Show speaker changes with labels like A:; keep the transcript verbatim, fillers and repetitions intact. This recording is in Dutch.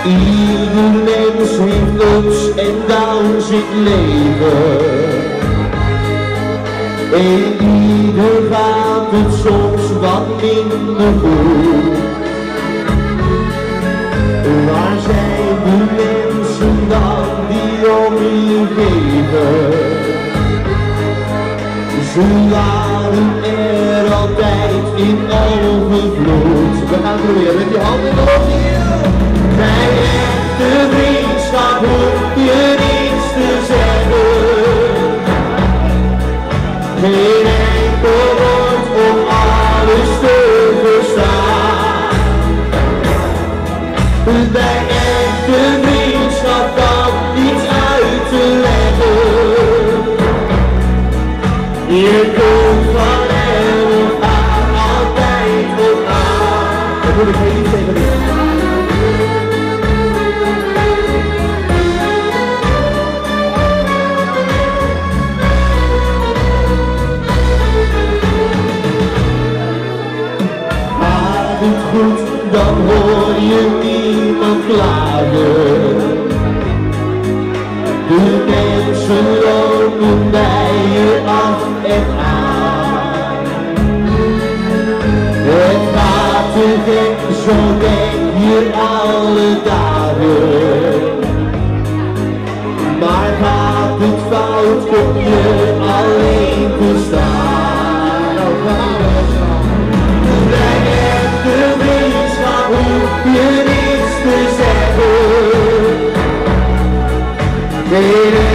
A: Ieder mens heeft ups en downs in het leven. En ieder gaat het soms wat minder goed. Waar zijn de mensen dan die om je geven? Ze waren er altijd in overvloed. We gaan het proberen met die handen in de lucht. Mijn echte vriendschap hoef je niets te zeggen. Geen enkel woord om alles te verstaan. Bij echte vriendschap valt niets uit te leggen. Je kunt van hem of haar altijd op aan. Dat moet ik heel niet tegen doen. Gaat het goed, dan hoor je niemand klagen. De mensen lopen bij je af en aan. Het gaat te gek, zo denk je alle dagen. Maar gaat het fout, kom je alleen te staan. Bij echte vriendschap hoef je niets te zeggen. Geen